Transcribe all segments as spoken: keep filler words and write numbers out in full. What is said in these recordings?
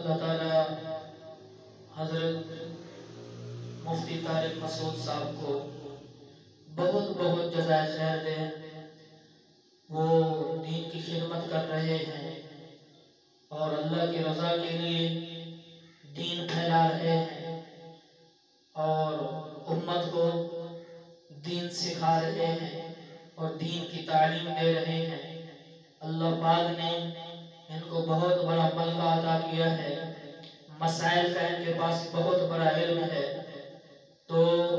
اللہ تعالیٰ حضرت مفتی طارق مسعود صاحب کو بہت بہت جزائے خیر دے. وہ دین کی خدمت کر رہے ہیں اور اللہ کی رضا کے لیے دین پھیلا رہے ہیں اور امت کو دین سکھا رہے ہیں اور دین کی تعلیم دے رہے ہیں. اللہ پاک نے ان کو بہت بڑا ملکہ عطا کیا ہے. مسائل کا ان کے پاس بہت بڑا علم ہے. تو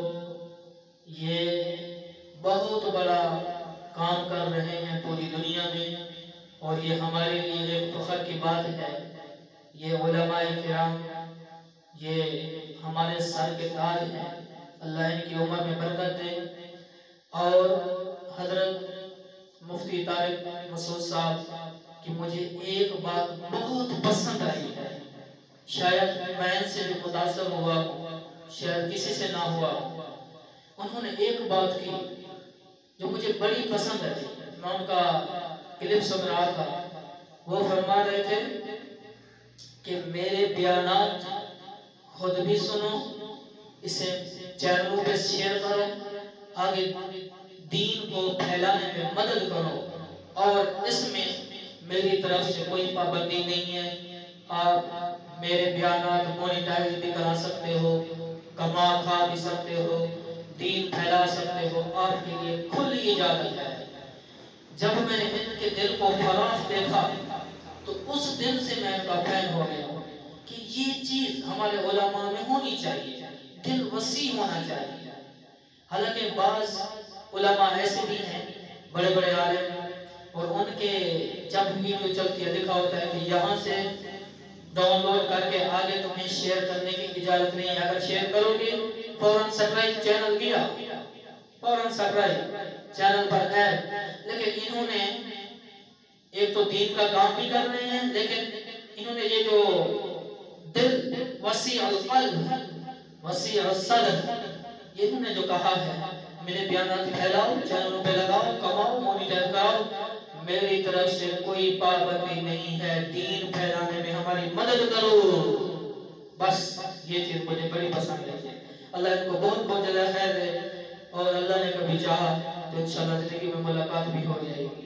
یہ بہت بڑا کام کر رہے ہیں پوری دنیا میں اور یہ ہمارے لیے ایک فخر کی بات ہے. یہ علماء کرام یہ ہمارے سر کے تاج ہیں. اللہ ان کی عمر میں برکت دے. اور حضرت مفتی طارق مسعود صاحب کہ مجھے ایک بات بہت پسند آئی ہے. شاید میں ان سے بھی متاثر ہوا ہوں، شاید کسی سے نہ ہوا. انہوں نے ایک بات کی جو مجھے بڑی پسند ہے. میں ان کا کلپ سن رہا تھا. وہ فرما رہے تھے کہ میرے بیانات خود بھی سنو، اسے چینلوں پہ شیئر کرو، آگے دین کو پھیلانے میں مدد کرو. اور اس میں میری طرف سے کوئی پابندی نہیں ہے. آپ میرے بیانات مونیٹائز بھی کرا سکتے ہو، کما کھا بھی سکتے ہو، دین پھیلا سکتے ہو، آپ کے لیے کھلی اجازت ہے. جب میں نے ان کے دل کو فراخ دیکھا تو اس دن سے میں ان کا فین ہو گیا کہ یہ چیز ہمارے علماء میں ہونی چاہیے، دل وسیع ہونا چاہیے. حالانکہ بعض علماء ایسے بھی ہیں بڑے بڑے عالم اور ان کے جب ویڈیو چلتی ہے لکھا ہوتا ہے کہ یہاں سے ڈاؤن لوڈ کر کے آگے تمہیں شیئر کرنے کی اجازت نہیں ہے. اگر شیئر کرو گے فوراً سبسکرائب چینل کیا، فوراً سبسکرائب چینل پر ایڈ. لیکن انہوں نے ایک تو دین کا کام بھی کر رہے ہیں، لیکن انہوں نے یہ جو دل وسیع القلب وسیع الصدر یہ انہوں نے جو کہا ہے میرے بیانات پھیلاؤ، چینلوں پہ لگاؤ، کماؤ، مونیٹائز کراؤ، میری طرف سے کوئی پابندی نہیں ہے، دین پھیلانے میں ہماری مدد کرو. بس یہ چیز مجھے بڑی پسند ہے. اللہ ان کو بہت بہت جزائے خیر دے اور اللہ نے کبھی چاہا تو انشاءاللہ زندگی میں ملاقات بھی ہو جائے گی.